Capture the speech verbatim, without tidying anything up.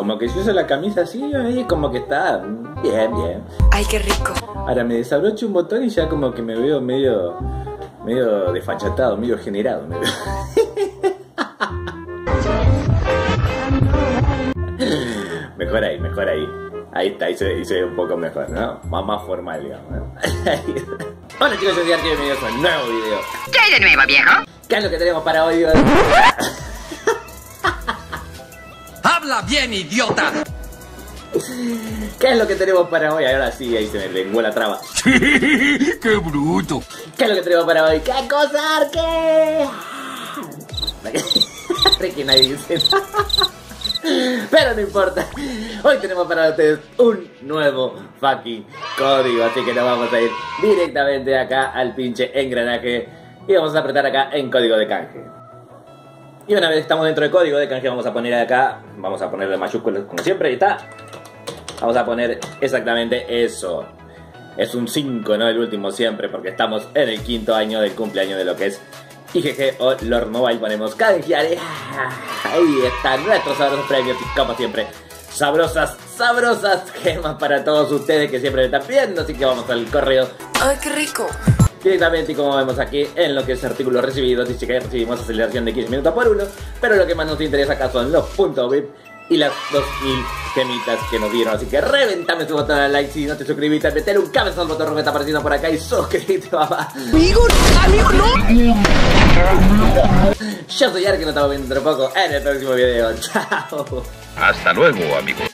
como que si uso la camisa así, ahí como que está bien, bien. Ay, qué rico. Ahora me desabrocho un botón y ya como que me veo medio, medio desfachatado, medio generado. Medio... Mejor ahí, mejor ahí. Ahí está, ahí se, ahí se ve un poco mejor, ¿no? Más, más formal, digamos, ¿no? Hola chicos, yo soy Arqui y bienvenidos a un nuevo video. ¿Qué hay de nuevo, viejo? ¿Qué es lo que tenemos para hoy? ¡Habla bien, idiota! ¿Qué es lo que tenemos para hoy? Ahora sí, ahí se me lenguó la traba. ¡Qué bruto! ¿Qué es lo que tenemos para hoy? ¿Qué cosa, Arqui? Que nadie dice nada. Pero no importa. Hoy tenemos para ustedes un nuevo fucking código. Así que nos vamos a ir directamente acá al pinche engranaje y vamos a apretar acá en código de canje. Y una vez estamos dentro del código de canje, vamos a poner acá, vamos a ponerle mayúsculas como siempre. Ahí está. Vamos a poner exactamente eso. Es un cinco, ¿no? El último siempre, porque estamos en el quinto año del cumpleaños de lo que es I G G o Lord Mobile. Ponemos canjear. Ahí están nuestros sabrosos premios y como siempre, sabrosas, sabrosas gemas para todos ustedes que siempre me están viendo. Así que vamos al correo. Ay, qué rico. Directamente, y como vemos aquí en lo que es artículos recibidos, dice que recibimos aceleración de quince minutos por uno. Pero lo que más nos interesa acá son los puntos V I P y las dos mil gemitas que nos dieron. Así que reventame tu botón de like si no te suscribiste, meter un cabezazo al botón rojo que está apareciendo por acá y suscríbete, papá. Amigo, amigo, no. Yo soy Arqui, nos estamos viendo dentro de poco en el próximo video. Chao. Hasta luego, amigos.